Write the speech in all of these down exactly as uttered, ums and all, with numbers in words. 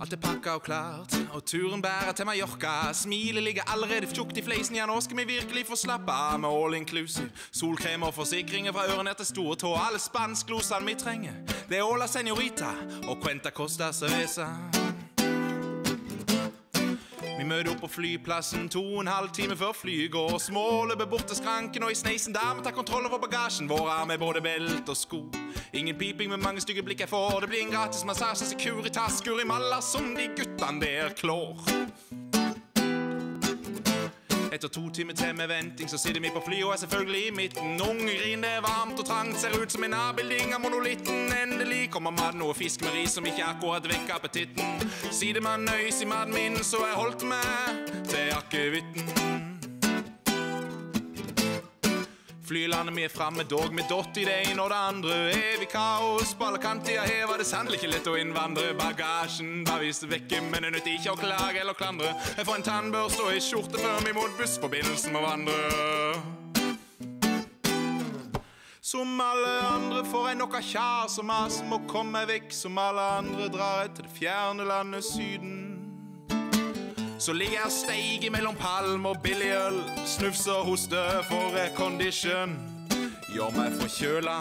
Alt er pakka og klart, og turen bærer til Mallorca. Smilet ligger allerede tjukt i fleisen, ja, nå skal vi virkelig få slappe av med all inclusive. Solkrem og forsikringer fra øren ned til store tå. Alle spansklosene vi trenger, det er Ola Senorita og Cuenta Costa Cerveza. Vi møter opp på flyplassen to og en halv time før flyet går. Småløper bort til skranken, og i sneisen der vi tar kontroll over bagasjen vår med både belt og sko. Ingen piping med mange stygge blikk jeg får. Det blir en gratis massasje, Securitas, Gurimalla som de guttene der klår. Etter to timer til med venting så sitter vi på fly og er selvfølgelig i midten. Unge grin, det er varmt og trangt, ser ut som en avbilding av monolitten. Endelig kommer maten og fisk med ris som ikke akkurat vekker appetitten. Siden man nøys i maten min, så jeg holdt meg til akevitten. Flylandet vi er fremme, dog med dott i det ene og det andre. Evig kaos, på alle kanter her var det sannelig ikke lett å innvandre. Bagasjen var vist vekke, men det nytter ikke å klage eller klandre. Jeg får en tannbørste og en skjorte før vi mot bussforbindelsen må vandre. Som alle andre får jeg nok av kjas og mas, må komme meg vekk. Som alle andre drar jeg til det fjerne landet Syden. Så ligger jeg og steiger mellom palm og billig øl. Snufser og hoster for recondition. Gjør meg forkjøla.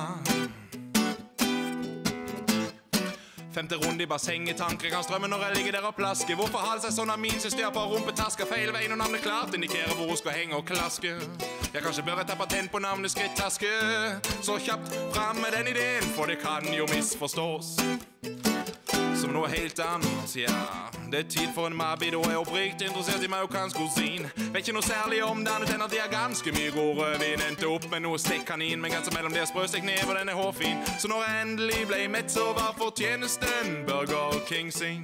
Femte runde i bassenget, tanker kan strømme når jeg ligger der og plasker. Hvorfor har det seg sånn av min system på rumpetasker? Feil vei når navnet klart indikerer hvor hun skal henge og klaske. Jeg kanskje bør jeg ta patent på navnet skrittaske. Så kjapt frem med den ideen, for det kan jo misforstås som noe helt annet, ja. Det er tid for en mabid, og jeg er oppriktig interessert i marokkansk kusin. Vet ikke noe særlig om det, annet enn at de har ganske mye god rødvin. Endte opp med noe stekkanin, men ganske mellom det er sprøstek ned, og den er hårfin. Så når jeg endelig ble mett, så var fortjenesten Burger King sin.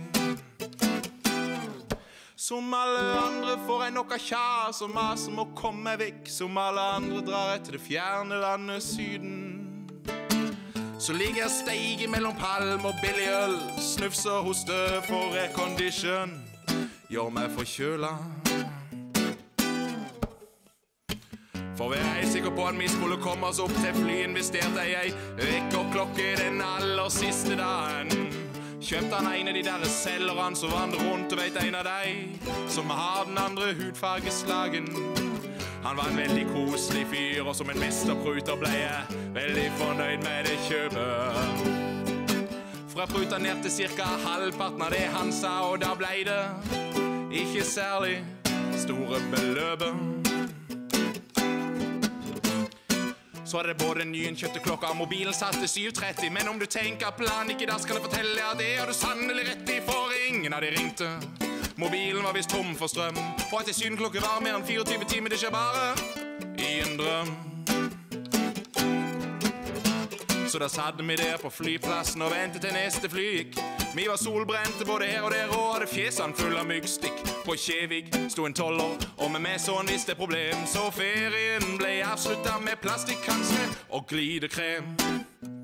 Som alle andre får jeg nok av kjas og mas om å komme meg vekk. Som alle andre drar jeg til det fjerne landet Syden. Så ligger jeg og steiger mellom palm og billig øl. Snufser og hoster for recondition. Gjør meg forkjøla. For vi er sikker på at vi skulle komme oss opp til fly. Investerte jeg vekkerklokke den aller siste dagen. Kjøpte han en av de der selgerne som vandrer rundt, og vet en av deg som har den andre hudfargeslagen. Han var en veldig koselig fyr, og som en mesterpruter ble jeg veldig fornøyd med det kjøpet. For jeg pruta ned til cirka halvparten av det han sa, og da ble det ikke særlig store beløpet. Så er det både nyinnkjøpte klokka og mobilen satt til syv tretti. Men om du tenker plan ikke da, så kan jeg fortelle at det har du sannelig rett i, for ingen av de ringte. Mobilen var vist tom for strøm, og at det syden klokke var mer enn fireogtyve timer, det skjer bare i en drøm. Så da satt vi der på flyplassen og ventet til neste fly gikk. Vi var solbrente både her og der, og hadde fjesene full av myggstikk. På Kjevik sto en toller, og med meg så en visste problem. Så ferien ble avsluttet med plastikkanskre og glidekrem.